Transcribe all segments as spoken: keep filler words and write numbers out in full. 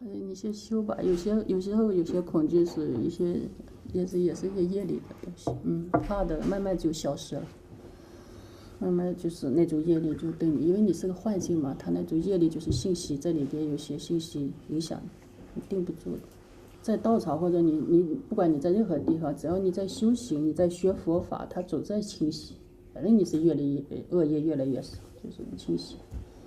你先修吧。有些有时候有些恐惧是一些，也是也是一些业力的东西，嗯，怕的慢慢就消失了，慢慢就是那种业力就对你，因为你是个幻境嘛，它那种业力就是信息在里边，有些信息影响你，定不住的。在道场或者你你不管你在任何地方，只要你在修行，你在学佛法，它总在清洗。反正你是越来越恶业越来越少，就是清洗。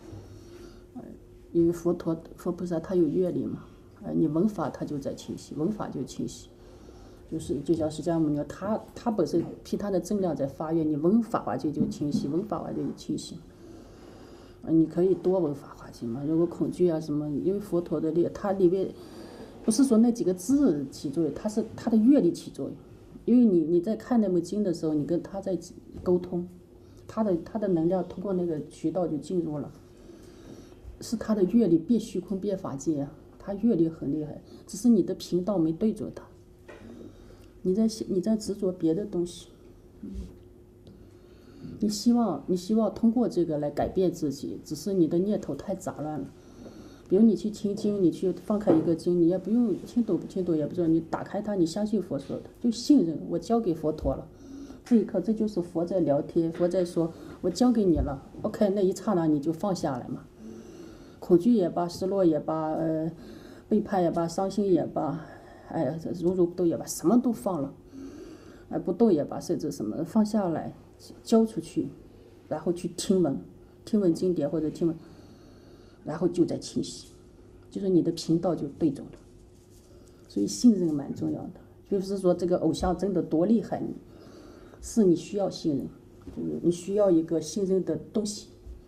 因为佛陀佛菩萨他有阅历嘛，呃，你闻法他就在清洗，闻法就清洗，就是就像释迦牟尼，他他本身凭他的正量在发愿，你闻法华经就清洗，闻法华经就清洗。啊，你可以多闻法华经嘛，如果恐惧啊什么，因为佛陀的力，他里面不是说那几个字起作用，他是他的阅历起作用，因为你你在看那部经的时候，你跟他在沟通，他的他的能量通过那个渠道就进入了。是他的阅历变虚空变法界啊，他阅历很厉害，只是你的频道没对准他，你在你在执着别的东西，嗯，你希望你希望通过这个来改变自己，只是你的念头太杂乱了。比如你去听经，你去放开一个经，你也不用听懂不听懂也不知道，你打开它，你相信佛说的，就信任我交给佛陀了。这一刻这就是佛在聊天，佛在说，我交给你了 ，OK， 那一刹那你就放下来嘛。恐惧也罢，失落也罢，呃，背叛也罢，伤心也罢，哎呀，这如如不动也罢，什么都放了，哎，不动也罢，甚至什么放下来，交出去，然后去听闻，听闻经典或者听闻，然后就在清洗，就是你的频道就对准了。所以信任蛮重要的，就是说这个偶像真的多厉害，是你需要信任，就是你需要一个信任的东西。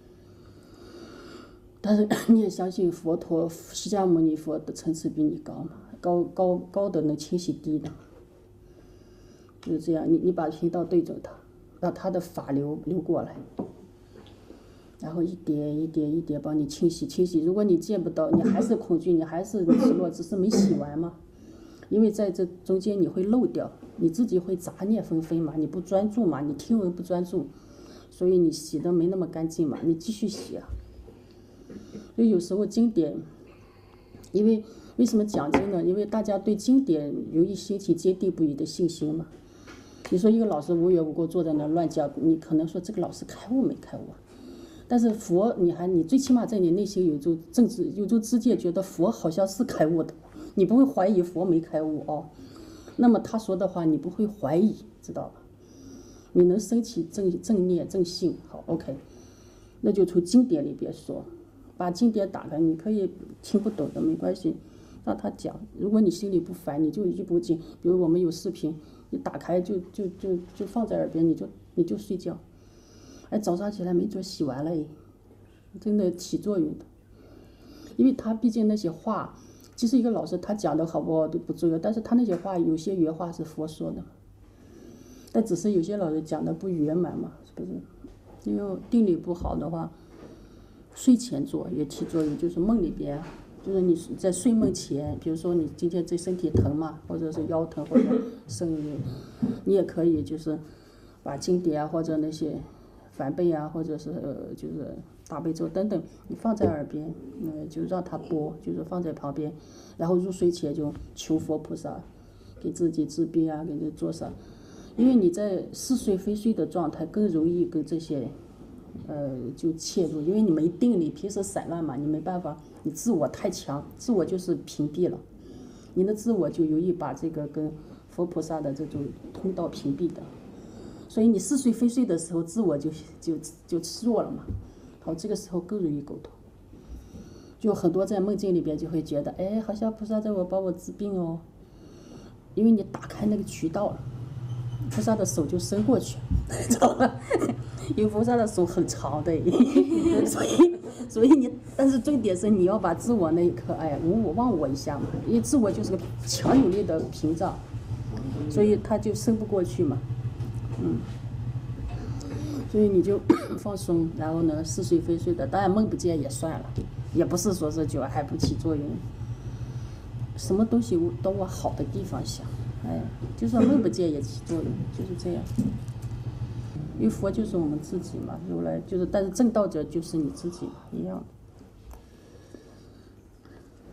但是你也相信佛陀释迦牟尼佛的层次比你高嘛，高高高的能清洗低的，就是这样。你你把频道对准他，让他的法流流过来，然后一点一点一点帮你清洗清洗。如果你见不到，你还是恐惧，你还是失落，只是没洗完嘛。因为在这中间你会漏掉，你自己会杂念纷飞嘛，你不专注嘛，你听闻不专注，所以你洗的没那么干净嘛，你继续洗啊。所以有时候经典，因为为什么讲经呢？因为大家对经典容易兴起坚定不移的信心嘛。你说一个老师无缘无故坐在那乱讲，你可能说这个老师开悟没开悟啊？但是佛，你还你最起码在你内心有种政治有种知见，觉得佛好像是开悟的，你不会怀疑佛没开悟哦。那么他说的话你不会怀疑，知道吧？你能升起正正念正信，好 OK， 那就从经典里边说。把经典打开，你可以听不懂的没关系，让他讲。如果你心里不烦，你就一部经，比如我们有视频，你打开就就就就放在耳边，你就你就睡觉。哎，早上起来没准洗完了，哎，真的起作用的。因为他毕竟那些话，其实一个老师他讲的好不好都不重要，但是他那些话有些原话是佛说的，但只是有些老师讲的不圆满嘛，是不是？因为定力不好的话。睡前做也起作用，就是梦里边，就是你在睡梦前，比如说你今天这身体疼嘛，或者是腰疼或者生日，你也可以就是把经典啊或者那些梵呗啊，或者是呃就是大悲咒等等，你放在耳边，呃就让它播，就是放在旁边，然后入睡前就求佛菩萨给自己治病啊，给你做啥，因为你在似睡非睡的状态更容易跟这些。呃，就切入，因为你没定力，平时散乱嘛，你没办法，你自我太强，自我就是屏蔽了，你的自我就容易把这个跟佛菩萨的这种通道屏蔽的，所以你似睡非睡的时候，自我就就就弱了嘛，好，这个时候更容易沟通，就很多在梦境里边就会觉得，哎，好像菩萨在我帮我治病哦，因为你打开那个渠道了，菩萨的手就伸过去，知道吧？因为菩萨的手很长的，所以所以你，但是重点是你要把自我那一刻，哎，无我忘我一下嘛，因为自我就是个强有力的屏障，所以他就伸不过去嘛，嗯，所以你就放松，然后呢，似睡非睡的，当然梦不见也算了，也不是说是就还不起作用，什么东西都往好的地方想，哎，就算梦不见也起作用，就是这样。因为佛就是我们自己嘛，如来就是，但是正道者就是你自己嘛，一样的。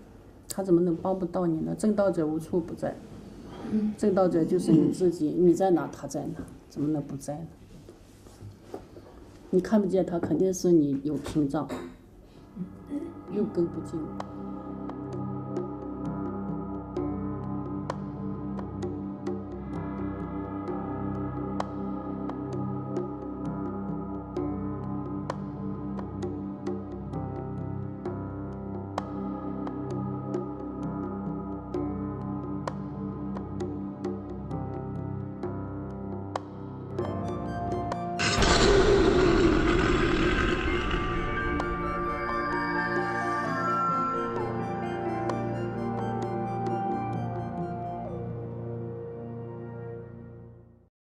他怎么能帮不到你呢？正道者无处不在，正道者就是你自己，你在哪他在哪，怎么能不在呢？你看不见他，肯定是你有屏障，又跟不进。